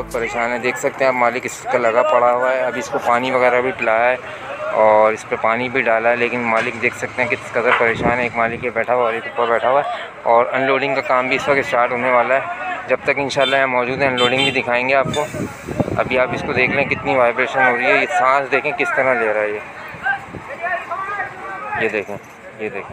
बहुत परेशान है। देख सकते हैं आप मालिक इसका लगा पड़ा हुआ है। अभी इसको पानी वगैरह भी पिलाया है और इस पर पानी भी डाला है, लेकिन मालिक देख सकते हैं किस कदर परेशान है। एक मालिक ये बैठा हुआ और एक ऊपर बैठा हुआ है और अनलोडिंग का काम भी इस वक्त स्टार्ट होने वाला है। जब तक इंशाल्लाह यहाँ मौजूद है अनलोडिंग भी दिखाएंगे आपको। अभी आप इसको देख लें कितनी वाइब्रेशन हो रही है। ये सांस देखें किस तरह ले रहा है ये देखें, ये देखें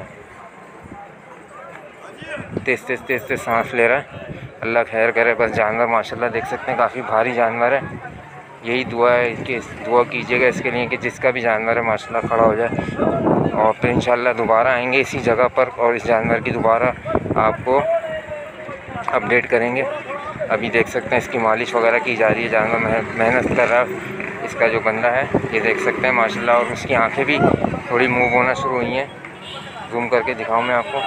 तेज़ तेज़ तेज़ तेज़ सांस ले रहा है। अल्लाह खैर करे। बस जानवर माशाल्लाह देख सकते हैं काफ़ी भारी जानवर है। यही दुआ है कि दुआ कीजिएगा इसके लिए कि जिसका भी जानवर है माशाल्लाह खड़ा हो जाए। और फिर इंशाल्लाह दोबारा आएंगे इसी जगह पर और इस जानवर की दोबारा आपको अपडेट करेंगे। अभी देख सकते हैं इसकी मालिश वगैरह की जा रही है। जानवर मेहनत कर रहा है। इसका जो बंदा है ये देख सकते हैं माशाल्लाह, और उसकी आँखें भी थोड़ी मूव होना शुरू हुई हैं। जूम करके दिखाऊँ मैं आपको।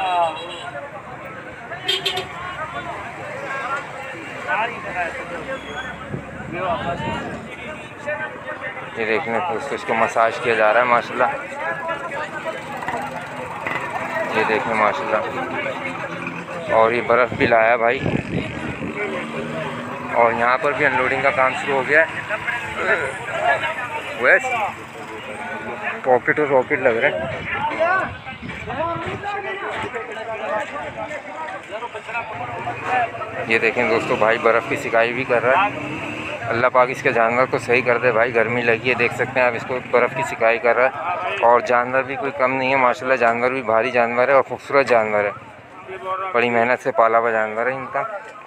ये देखने इसको मसाज किया जा रहा है माशाल्लाह। ये देखें माशाल्लाह। और ये बर्फ़ भी लाया भाई। और यहाँ पर भी अनलोडिंग का काम शुरू हो गया है। वैसे पॉकेट और रॉकेट लग रहे हैं। ये देखें दोस्तों भाई बर्फ़ की सिकाई भी कर रहा है। अल्लाह पाक इसके जानवर को सही कर दे भाई। गर्मी लगी है, देख सकते हैं आप इसको बर्फ़ की सिकाई कर रहा है। और जानवर भी कोई कम नहीं है माशाल्लाह। जानवर भी भारी जानवर है और ख़ूबसूरत जानवर है। बड़ी मेहनत से पाला हुआ जानवर है इनका।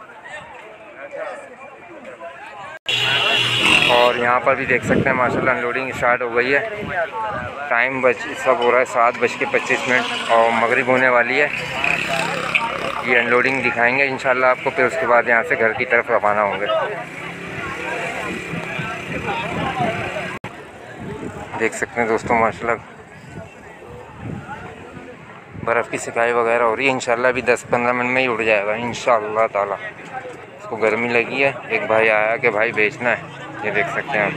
और यहाँ पर भी देख सकते हैं माशाल्लाह अनलोडिंग स्टार्ट हो गई है। टाइम सब हो रहा है 7:25 और मगरिब होने वाली है। ये अनलोडिंग दिखाएंगे इंशाल्लाह आपको, फिर उसके बाद यहाँ से घर की तरफ रवाना होंगे। देख सकते हैं दोस्तों माशाल्लाह बर्फ़ की सिकाई वगैरह हो रही है। इंशाल्लाह अभी 10-15 मिनट में ही उड़ जाएगा इंशाल्लाह ताला। इसको गर्मी लगी है। एक भाई आया कि भाई बेचना है। ये देख सकते हैं आप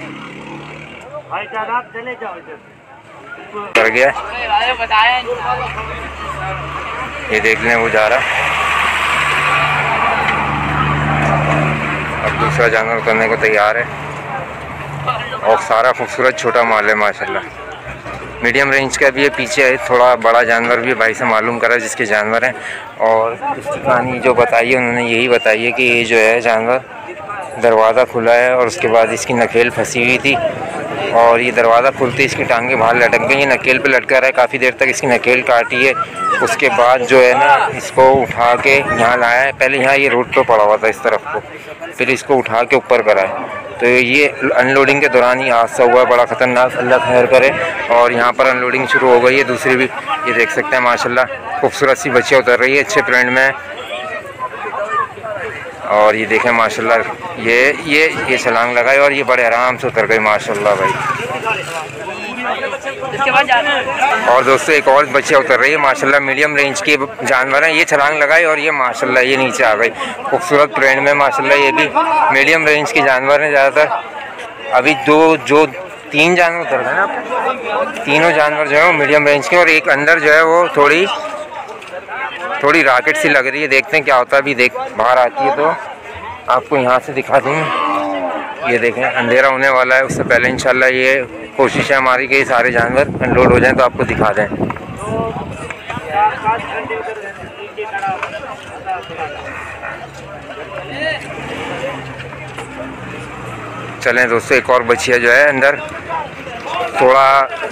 कर गया। ये देख लें वो जा रहा। अब दूसरा जानवर उतरने को तैयार है। और सारा खूबसूरत छोटा माल है माशाल्लाह। मीडियम रेंज का भी है। पीछे है थोड़ा बड़ा जानवर भी भाई से मालूम करा जिसके जानवर हैं। और इसकी कहानी जो बताई है उन्होंने यही बताई है कि ये जो है जानवर दरवाज़ा खुला है और उसके बाद इसकी नकेल फंसी हुई थी और ये दरवाज़ा खुलते इसकी टांगें बाहर लटक गई। ये नकेल पे लटका रहा है काफ़ी देर तक। इसकी नकेल काटी है। उसके बाद जो है ना इसको उठा के यहाँ लाया है। पहले यहाँ ये रोड पर पड़ा हुआ था इस तरफ को, फिर इसको उठा के ऊपर करा है। तो ये अनलोडिंग के दौरान ही हादसा हुआ, बड़ा ख़तरनाक। अल्लाह खैर करे। और यहाँ पर अनलोडिंग शुरू हो गई है दूसरी भी। ये देख सकते हैं माशाल्लाह खूबसूरत सी बच्चियाँ उतर रही है, अच्छे ट्रेंड में। और ये देखें माशाल्लाह ये छलांग लगाई और ये बड़े आराम से उतर गई माशाल्लाह भाई। और दोस्तों एक और बच्चियाँ उतर रही है माशाल्लाह। मीडियम रेंज के जानवर हैं। ये छलांग लगाई और ये माशाल्लाह ये नीचे आ गई खूबसूरत ट्रेंड में माशाल्लाह। ये भी मीडियम रेंज के जानवर हैं ज़्यादातर। अभी जो 3 जानवर उतर गए ना, तीनों जानवर जो है वो मीडियम रेंज के, और एक अंदर जो है वो थोड़ी रॉकेट सी लग रही है। देखते हैं क्या होता है। अभी बाहर आती है तो आपको यहाँ से दिखा दूँगी। ये देखें अंधेरा होने वाला है, उससे पहले इंशाल्लाह ये कोशिश है हमारी कि सारे जानवर अनलोड हो जाएं तो आपको दिखा दें। चलें दोस्तों एक और बच्चिया जो है अंदर थोड़ा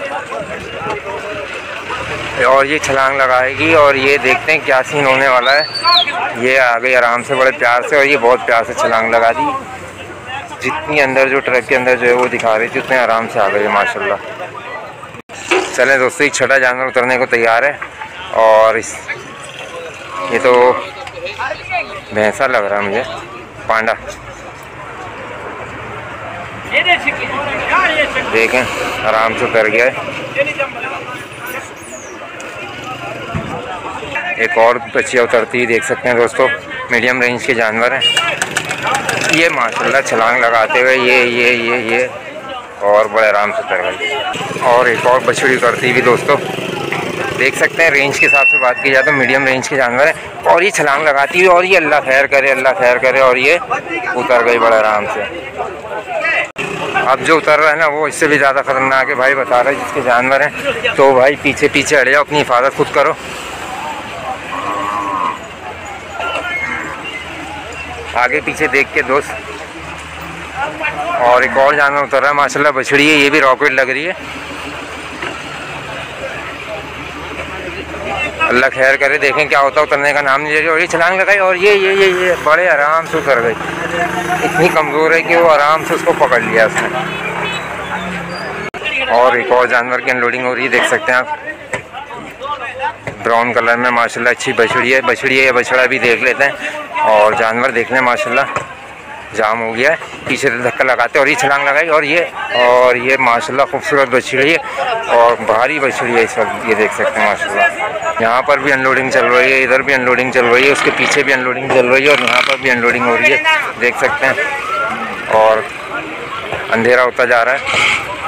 और ये छलांग लगाएगी और ये देखते हैं क्या सीन होने वाला है। ये आ गई आराम से बड़े प्यार से और ये बहुत प्यार से छलांग लगा दी। जितनी अंदर जो ट्रक के अंदर जो है वो दिखा रही थी उतने आराम से आ गई माशाल्लाह। चलें दोस्तों एक छठा जानवर उतरने को तैयार है और ये तो भैंसा लग रहा है मुझे, पांडा। देखें आराम से उतर गया है। एक और बच्चियाँ उतरती देख सकते हैं दोस्तों। मीडियम रेंज के जानवर हैं ये माशाल्लाह। छलांग लगाते हुए ये और बड़े आराम से उतर गई। और एक और बछड़ी उतरती भी दोस्तों। देख सकते हैं रेंज के हिसाब से बात की जाए तो मीडियम रेंज के जानवर है। और ये छलांग लगाती हुई और ये अल्लाह खैर करे, अल्लाह खैर करे, और ये उतर गई बड़े आराम से। अब जो उतर रहा है ना वो इससे भी ज़्यादा खतरनाक है भाई, बता रहे जिसके जानवर हैं तो भाई पीछे पीछे हट जाओ, अपनी हिफाजत खुद करो। आगे पीछे देख के दोस्त। और एक और जानवर उतर रहा है माशाल्लाह, बछड़ी है, ये भी रॉकेट लग रही है। अल्लाह खैर करे, देखें क्या होता है, उतरने का नाम नहीं ले रही। और ये छलांग लगाई और ये बड़े आराम से उतर गई। इतनी कमज़ोर है कि वो आराम से उसको पकड़ लिया उसने। और एक और जानवर की अनलोडिंग हो रही है, देख सकते हैं आप, ब्राउन कलर में माशाल्लाह अच्छी बछड़ी है। बछड़ी है या बछड़ा भी देख लेते हैं। और जानवर देखने माशाल्लाह जाम हो गया है, पीछे से धक्का लगाते और ये छलांग लगाई और ये माशाल्लाह खूबसूरत बछड़ी है और भारी बछड़ी है इस वक्त, ये देख सकते हैं माशाल्लाह। यहाँ पर भी अनलोडिंग चल रही है, इधर भी अनलोडिंग चल रही है, उसके पीछे भी अनलोडिंग चल रही है और यहाँ पर भी अनलोडिंग हो रही है, देख सकते हैं। और अंधेरा होता जा रहा है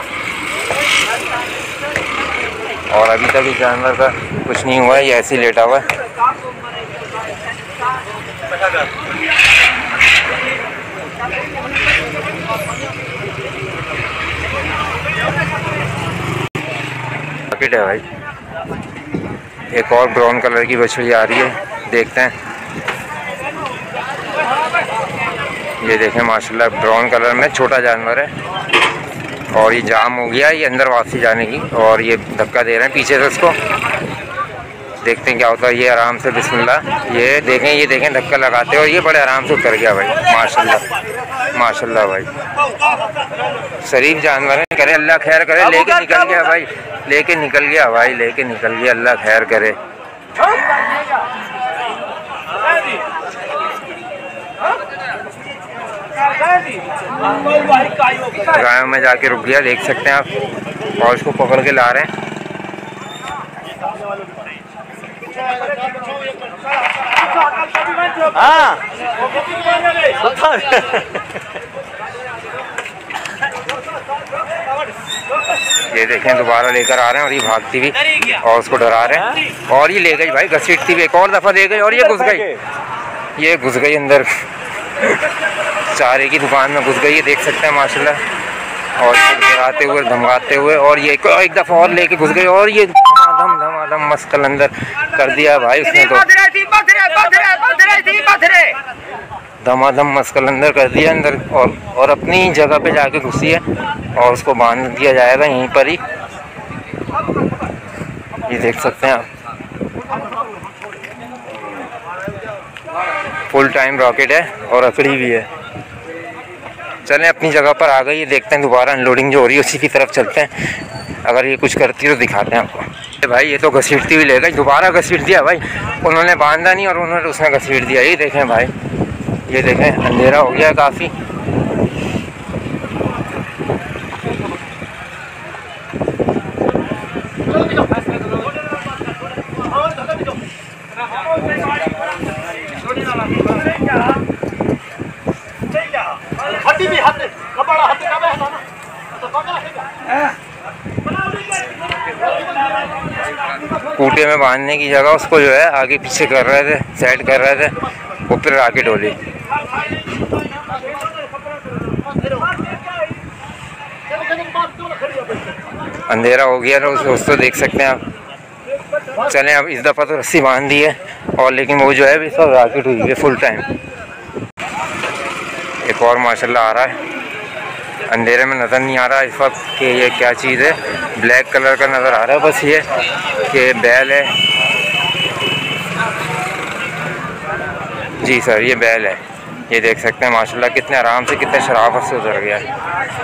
और अभी तक इस जानवर का कुछ नहीं हुआ है, ये ऐसे ही लेटा हुआ है। है भाई, एक और ब्राउन कलर की बछड़ी आ रही है, देखते हैं। ये देखें माशाल्लाह ब्राउन कलर में छोटा जानवर है और ये जाम हो गया, ये अंदर वापसी जाने की और ये धक्का दे रहे हैं पीछे से उसको। देखते हैं क्या होता है। ये आराम से बिस्मिल्लाह, ये देखें धक्का लगाते और ये बड़े आराम से उतर गया भाई, माशाल्लाह माशाल्लाह भाई। शरीफ जानवर है, करे अल्लाह खैर करे। लेके निकल गया भाई, लेके निकल गया भाई, लेके निकल गया, अल्लाह खैर करे। गायों में जाके रुक गया, देख सकते हैं आप, और उसको पकड़ के ला रहे हैं। हाँ ये देखें दोबारा लेकर आ रहे हैं और ये भागती भी और उसको डरा रहे हैं और ये ले गई भाई, घसीटती भी एक और दफ़ा ले गई और ये घुस गई अंदर चारे की दुकान में घुस गई है, देख सकते हैं माशाल्लाह। और डराते हुए धमकाते हुए और ये एक दफ़ा और लेके घुस गई और ये धमाधम मस्कल अंदर कर दिया भाई उसने, तो धमाधम मस्कल अंदर कर दिया अंदर और अपनी जगह पे जाके घुसी है और उसको बांध दिया जाएगा यहीं पर ही, ये देख सकते हैं आप। फुल टाइम रॉकेट है और अकड़ी भी है। चलें अपनी जगह पर आ गई है, देखते हैं दोबारा अनलोडिंग जो हो रही है उसी की तरफ चलते हैं। अगर ये कुछ करती है तो दिखाते हैं आपको। भाई ये तो घसीटती हुई ले गई, दोबारा घसीट दिया भाई, उन्होंने बांधा नहीं और उसने घसीट दिया। ये देखें भाई, ये देखें अंधेरा हो गया काफ़ी। कूटे में बांधने की जगह उसको जो है आगे पीछे कर रहे थे, सेट कर रहे थे, वो फिर आके डोली। अंधेरा हो गया तो दोस्तों देख सकते हैं आप। चलें अब इस दफ़ा तो रस्सी बांध दी है और लेकिन वो जो है भी सब रॉकेट हुई है फुल टाइम। एक और माशाल्लाह आ रहा है, अंधेरे में नज़र नहीं आ रहा इस वक्त कि ये क्या चीज़ है, ब्लैक कलर का नज़र आ रहा है बस ये कि बैल है। जी सर ये बैल है, ये देख सकते हैं माशाल्लाह कितने आराम से कितने शराफत से उतर गया है।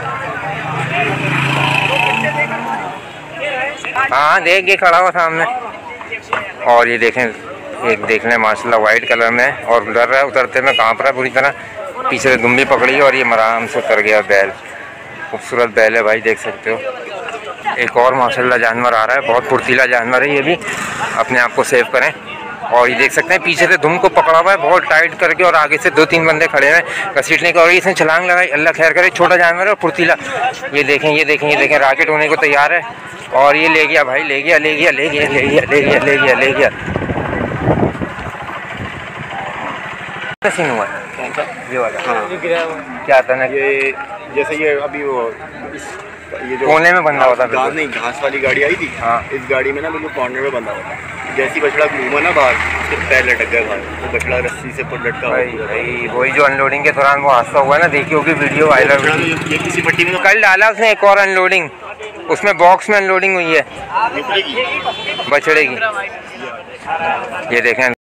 हाँ देख ये खड़ा हुआ सामने और ये देखें एक देख लें माशाल्लाह वाइट कलर में और डर रहा है, उतरते में कांप रहा है पूरी तरह, पीछे से दुम्बी पकड़ी है और ये आराम से उतर गया बैल। खूबसूरत बैल है भाई, देख सकते हो। एक और माशाल्लाह जानवर आ रहा है, बहुत फुर्तीला जानवर है ये भी, अपने आप को सेव करें। और ये देख सकते हैं पीछे से धुम को पकड़ा हुआ है बहुत टाइट करके, और आगे से 2-3 बंदे खड़े हैं घसीटने के, और इसने छलांग लगाई। अल्लाह खैर करे, छोटा जानवर है और फुर्तीला। ये देखें ये देखें ये देखें, रॉकेट होने को तैयार है। और ये ले गया भाई, ले गया ले गया ले गया ले गया ले गया ले गया ले गया। सीन हुआ ये वाला, हाँ क्या था ना, ये जैसे ये अभी वो ये जो कोने में बंधा होता है, नहीं घास वाली गाड़ी आई थी, हाँ इस गाड़ी में ना बिल्कुल कॉर्नर में बंधा होता है। जैसी बछड़ा घूमा ना बाहर, उसके पैर लटक गए बाहर, तो बछड़ा रस्सी से लटका। भाई वही जो अनलोडिंग के दौरान वो हादसा हुआ ना, देखी होगी वीडियो वायरल। ये किसी पट्टी में कल डाला उसने एक और अनलोडिंग, उसमें बॉक्स में अनलोडिंग हुई है बछड़े की। ये देखें